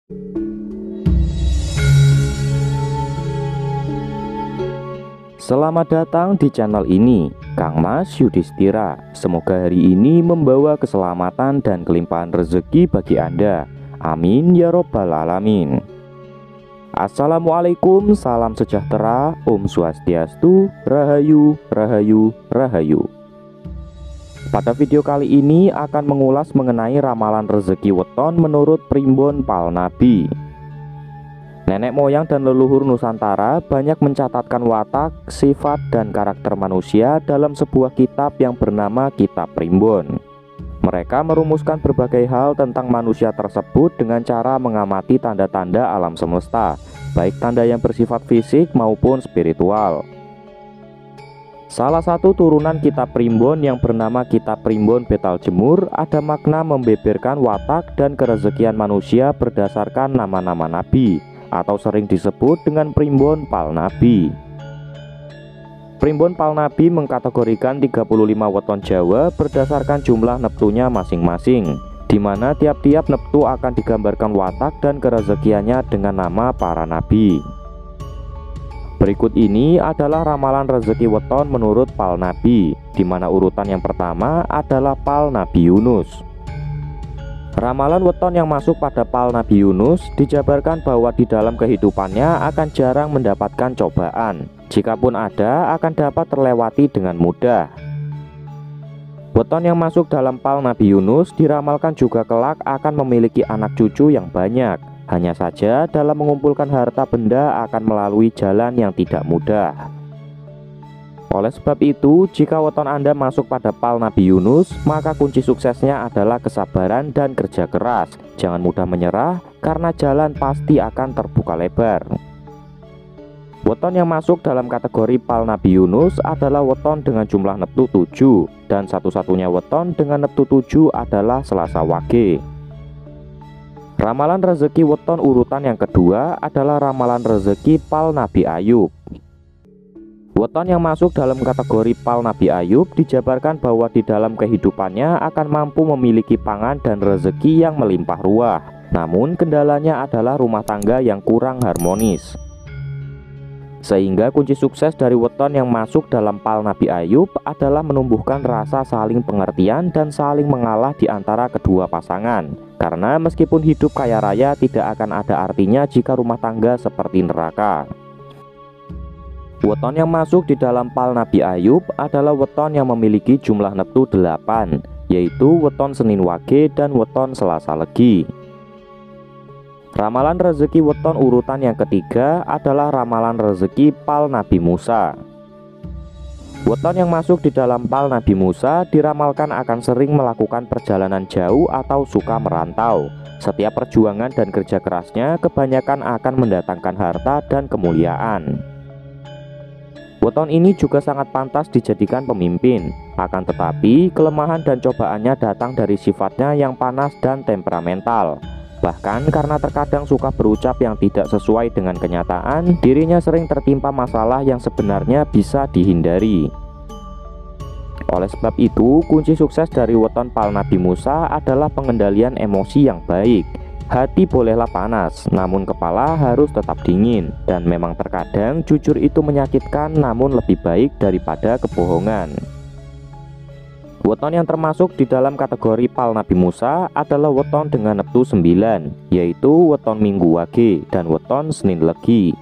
Selamat datang di channel ini, Kang Mas Yudhistira. Semoga hari ini membawa keselamatan dan kelimpahan rezeki bagi Anda. Amin ya robbal alamin. Assalamualaikum, salam sejahtera, Om Swastiastu, Rahayu, Rahayu, Rahayu. Pada video kali ini akan mengulas mengenai ramalan rezeki weton menurut Primbon Palnabi. Nenek moyang dan leluhur Nusantara banyak mencatatkan watak, sifat, dan karakter manusia dalam sebuah kitab yang bernama Kitab Primbon. Mereka merumuskan berbagai hal tentang manusia tersebut dengan cara mengamati tanda-tanda alam semesta, baik tanda yang bersifat fisik maupun spiritual. Salah satu turunan Kitab Primbon yang bernama Kitab Primbon Betal Jemur ada makna membeberkan watak dan kerezekian manusia berdasarkan nama-nama nabi, atau sering disebut dengan Primbon Palnabi. Primbon Palnabi mengkategorikan 35 weton Jawa berdasarkan jumlah neptunya masing-masing, di mana tiap-tiap neptu akan digambarkan watak dan kerezekiannya dengan nama para nabi. Berikut ini adalah ramalan rezeki weton menurut Palnabi, di mana urutan yang pertama adalah Palnabi Yunus. Ramalan weton yang masuk pada Palnabi Yunus dijabarkan bahwa di dalam kehidupannya akan jarang mendapatkan cobaan. Jikapun ada, akan dapat terlewati dengan mudah. Weton yang masuk dalam Palnabi Yunus diramalkan juga kelak akan memiliki anak cucu yang banyak. Hanya saja dalam mengumpulkan harta benda akan melalui jalan yang tidak mudah. Oleh sebab itu, jika weton Anda masuk pada Palnabi Yunus, maka kunci suksesnya adalah kesabaran dan kerja keras. Jangan mudah menyerah, karena jalan pasti akan terbuka lebar. Weton yang masuk dalam kategori Palnabi Yunus adalah weton dengan jumlah neptu 7, dan satu-satunya weton dengan neptu 7 adalah Selasa Wage. Ramalan rezeki weton urutan yang kedua adalah ramalan rezeki Palnabi Ayub. Weton yang masuk dalam kategori Palnabi Ayub dijabarkan bahwa di dalam kehidupannya akan mampu memiliki pangan dan rezeki yang melimpah ruah. Namun kendalanya adalah rumah tangga yang kurang harmonis. Sehingga kunci sukses dari weton yang masuk dalam Palnabi Ayub adalah menumbuhkan rasa saling pengertian dan saling mengalah di antara kedua pasangan. Karena meskipun hidup kaya raya tidak akan ada artinya jika rumah tangga seperti neraka. Weton yang masuk di dalam Palnabi Ayub adalah weton yang memiliki jumlah neptu 8, yaitu weton Senin Wage dan weton Selasa Legi. Ramalan rezeki weton urutan yang ketiga adalah ramalan rezeki Palnabi Musa. Weton yang masuk di dalam Palnabi Musa diramalkan akan sering melakukan perjalanan jauh atau suka merantau. Setiap perjuangan dan kerja kerasnya kebanyakan akan mendatangkan harta dan kemuliaan. Weton ini juga sangat pantas dijadikan pemimpin. Akan tetapi, kelemahan dan cobaannya datang dari sifatnya yang panas dan temperamental. Bahkan karena terkadang suka berucap yang tidak sesuai dengan kenyataan, dirinya sering tertimpa masalah yang sebenarnya bisa dihindari. Oleh sebab itu, kunci sukses dari weton Palnabi Musa adalah pengendalian emosi yang baik. Hati bolehlah panas, namun kepala harus tetap dingin. Dan memang terkadang jujur itu menyakitkan, namun lebih baik daripada kebohongan. Weton yang termasuk di dalam kategori Palnabi Musa adalah weton dengan neptu 9, yaitu weton Minggu Wage dan weton Senin Legi.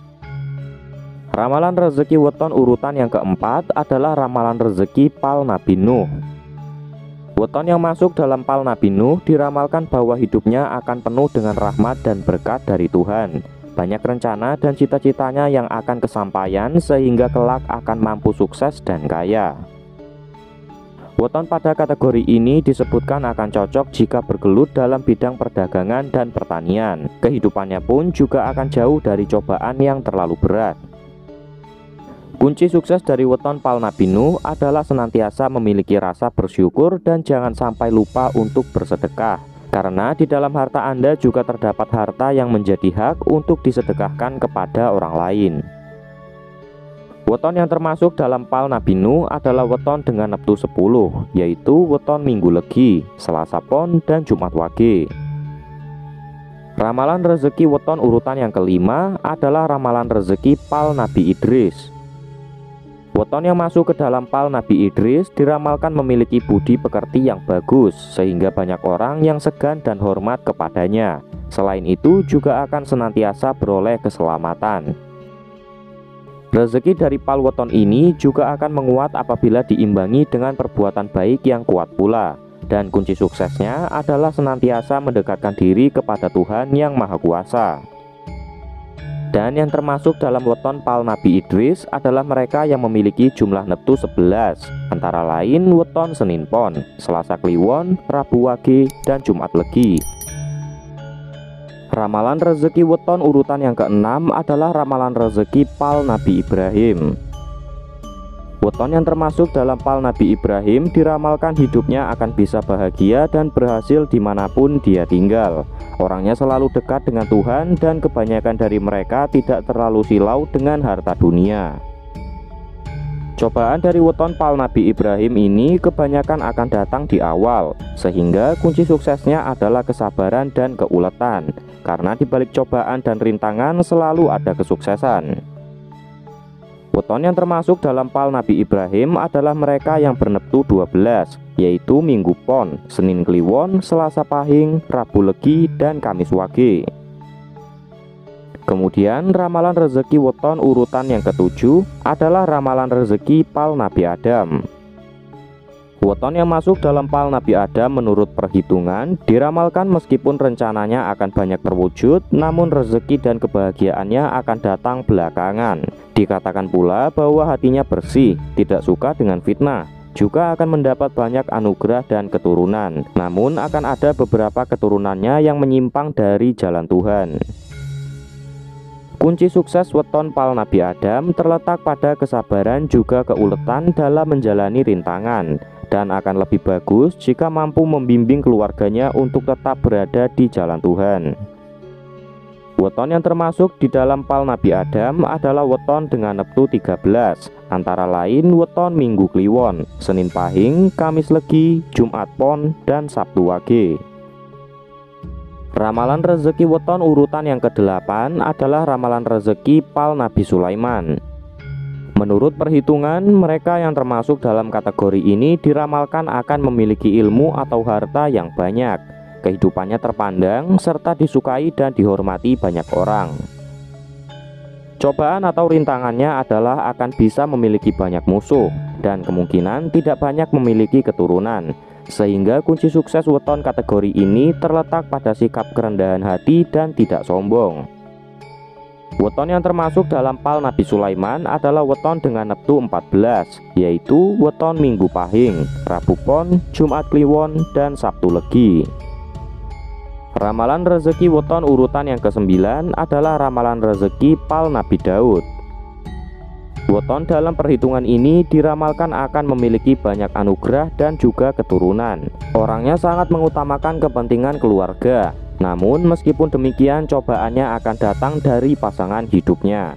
Ramalan rezeki weton urutan yang keempat adalah ramalan rezeki Palnabi Nuh. Weton yang masuk dalam Palnabi Nuh diramalkan bahwa hidupnya akan penuh dengan rahmat dan berkat dari Tuhan. Banyak rencana dan cita-citanya yang akan kesampaian sehingga kelak akan mampu sukses dan kaya. Weton pada kategori ini disebutkan akan cocok jika bergelut dalam bidang perdagangan dan pertanian. Kehidupannya pun juga akan jauh dari cobaan yang terlalu berat. Kunci sukses dari weton Palnabi Nuh adalah senantiasa memiliki rasa bersyukur dan jangan sampai lupa untuk bersedekah. Karena di dalam harta Anda juga terdapat harta yang menjadi hak untuk disedekahkan kepada orang lain. Weton yang termasuk dalam Palnabi Nuh adalah weton dengan neptu 10, yaitu weton Minggu Legi, Selasa Pon, dan Jumat Wage. Ramalan rezeki weton urutan yang kelima adalah ramalan rezeki pal Nabi Idris. Weton yang masuk ke dalam pal Nabi Idris diramalkan memiliki budi pekerti yang bagus, sehingga banyak orang yang segan dan hormat kepadanya. Selain itu juga akan senantiasa beroleh keselamatan. Rezeki dari pal weton ini juga akan menguat apabila diimbangi dengan perbuatan baik yang kuat pula. Dan kunci suksesnya adalah senantiasa mendekatkan diri kepada Tuhan yang Maha Kuasa. Dan yang termasuk dalam weton pal Nabi Idris adalah mereka yang memiliki jumlah neptu 11, antara lain weton Senin Pon, Selasa Kliwon, Rabu Wage, dan Jumat Legi. Ramalan rezeki weton urutan yang keenam adalah ramalan rezeki pal Nabi Ibrahim. Weton yang termasuk dalam pal Nabi Ibrahim diramalkan hidupnya akan bisa bahagia dan berhasil dimanapun dia tinggal. Orangnya selalu dekat dengan Tuhan dan kebanyakan dari mereka tidak terlalu silau dengan harta dunia. Cobaan dari weton pal Nabi Ibrahim ini kebanyakan akan datang di awal, sehingga kunci suksesnya adalah kesabaran dan keuletan. Karena di balik cobaan dan rintangan selalu ada kesuksesan. Weton yang termasuk dalam pal Nabi Ibrahim adalah mereka yang berneptu 12, yaitu Minggu Pon, Senin Kliwon, Selasa Pahing, Rabu Legi, dan Kamis Wage. Kemudian ramalan rezeki weton urutan yang ketujuh adalah ramalan rezeki pal Nabi Adam. Weton yang masuk dalam pal Nabi Adam menurut perhitungan diramalkan meskipun rencananya akan banyak terwujud, namun rezeki dan kebahagiaannya akan datang belakangan. Dikatakan pula bahwa hatinya bersih, tidak suka dengan fitnah, juga akan mendapat banyak anugerah dan keturunan. Namun akan ada beberapa keturunannya yang menyimpang dari jalan Tuhan. Kunci sukses weton pal Nabi Adam terletak pada kesabaran juga keuletan dalam menjalani rintangan, dan akan lebih bagus jika mampu membimbing keluarganya untuk tetap berada di jalan Tuhan. Weton yang termasuk di dalam pal Nabi Adam adalah weton dengan neptu 13, antara lain weton Minggu Kliwon, Senin Pahing, Kamis Legi, Jumat Pon, dan Sabtu Wage. Ramalan rezeki weton urutan yang ke-8 adalah ramalan rezeki pal Nabi Sulaiman. Menurut perhitungan, mereka yang termasuk dalam kategori ini diramalkan akan memiliki ilmu atau harta yang banyak. Kehidupannya terpandang, serta disukai dan dihormati banyak orang. Cobaan atau rintangannya adalah akan bisa memiliki banyak musuh, dan kemungkinan tidak banyak memiliki keturunan. Sehingga kunci sukses weton kategori ini terletak pada sikap kerendahan hati dan tidak sombong. Weton yang termasuk dalam pal Nabi Sulaiman adalah weton dengan neptu 14, yaitu weton Minggu Pahing, Rabu Pon, Jumat Kliwon, dan Sabtu Legi. Ramalan rezeki weton urutan yang ke-9 adalah ramalan rezeki pal Nabi Daud. Weton dalam perhitungan ini diramalkan akan memiliki banyak anugerah dan juga keturunan. Orangnya sangat mengutamakan kepentingan keluarga. Namun meskipun demikian cobaannya akan datang dari pasangan hidupnya.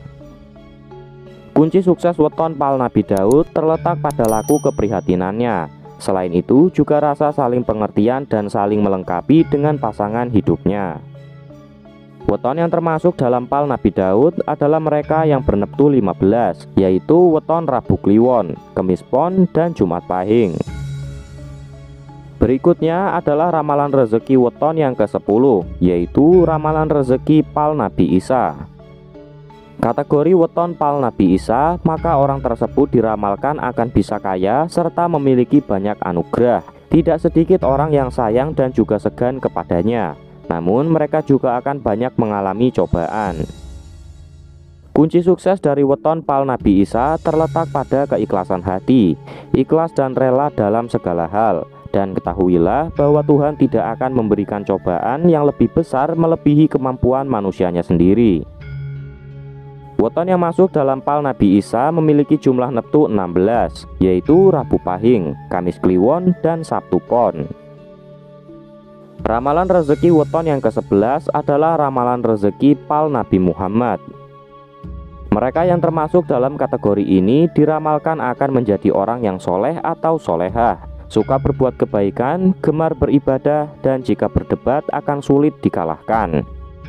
Kunci sukses weton pal Nabi Daud terletak pada laku keprihatinannya. Selain itu juga rasa saling pengertian dan saling melengkapi dengan pasangan hidupnya. Weton yang termasuk dalam pal Nabi Daud adalah mereka yang berneptu 15, yaitu weton Rabu Kliwon, Kemis Pon, dan Jumat Pahing. Berikutnya adalah ramalan rezeki weton yang ke-10, yaitu ramalan rezeki pal Nabi Isa. Kategori weton pal Nabi Isa, maka orang tersebut diramalkan akan bisa kaya serta memiliki banyak anugerah. Tidak sedikit orang yang sayang dan juga segan kepadanya. Namun mereka juga akan banyak mengalami cobaan. Kunci sukses dari weton pal Nabi Isa terletak pada keikhlasan hati, ikhlas dan rela dalam segala hal. Dan ketahuilah bahwa Tuhan tidak akan memberikan cobaan yang lebih besar melebihi kemampuan manusianya sendiri. Weton yang masuk dalam pal Nabi Isa memiliki jumlah neptu 16, yaitu Rabu Pahing, Kamis Kliwon, dan Sabtu Pon. Ramalan rezeki weton yang ke-11 adalah ramalan rezeki pal Nabi Muhammad. Mereka yang termasuk dalam kategori ini diramalkan akan menjadi orang yang soleh atau solehah, suka berbuat kebaikan, gemar beribadah, dan jika berdebat akan sulit dikalahkan.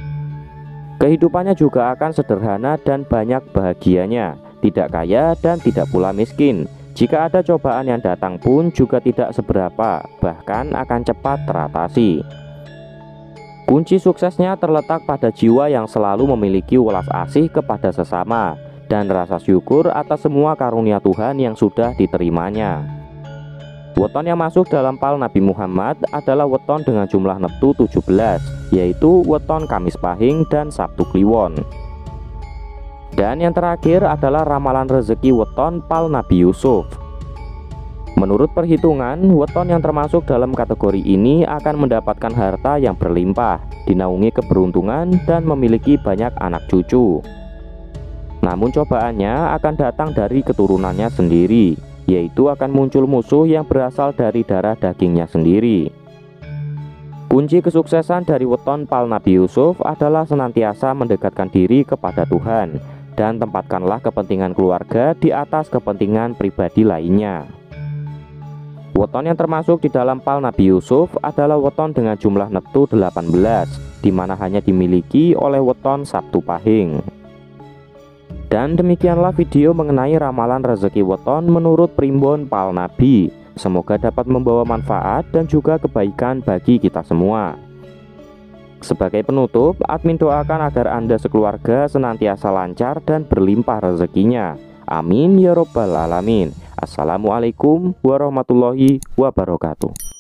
Kehidupannya juga akan sederhana dan banyak bahagianya, tidak kaya dan tidak pula miskin. Jika ada cobaan yang datang pun juga tidak seberapa, bahkan akan cepat teratasi. Kunci suksesnya terletak pada jiwa yang selalu memiliki welas asih kepada sesama dan rasa syukur atas semua karunia Tuhan yang sudah diterimanya. Weton yang masuk dalam pal Nabi Muhammad adalah weton dengan jumlah neptu 17, yaitu weton Kamis Pahing dan Sabtu Kliwon. Dan yang terakhir adalah ramalan rezeki weton pal Nabi Yusuf. Menurut perhitungan, weton yang termasuk dalam kategori ini akan mendapatkan harta yang berlimpah, dinaungi keberuntungan, dan memiliki banyak anak cucu. Namun cobaannya akan datang dari keturunannya sendiri, yaitu akan muncul musuh yang berasal dari darah dagingnya sendiri. Kunci kesuksesan dari weton pal Nabi Yusuf adalah senantiasa mendekatkan diri kepada Tuhan, dan tempatkanlah kepentingan keluarga di atas kepentingan pribadi lainnya. Weton yang termasuk di dalam pal Nabi Yusuf adalah weton dengan jumlah neptu 18, di mana hanya dimiliki oleh weton Sabtu Pahing. Dan demikianlah video mengenai ramalan rezeki weton menurut primbon pal Nabi. Semoga dapat membawa manfaat dan juga kebaikan bagi kita semua. Sebagai penutup, admin doakan agar Anda sekeluarga senantiasa lancar dan berlimpah rezekinya. Amin ya robbal alamin. Assalamualaikum warahmatullahi wabarakatuh.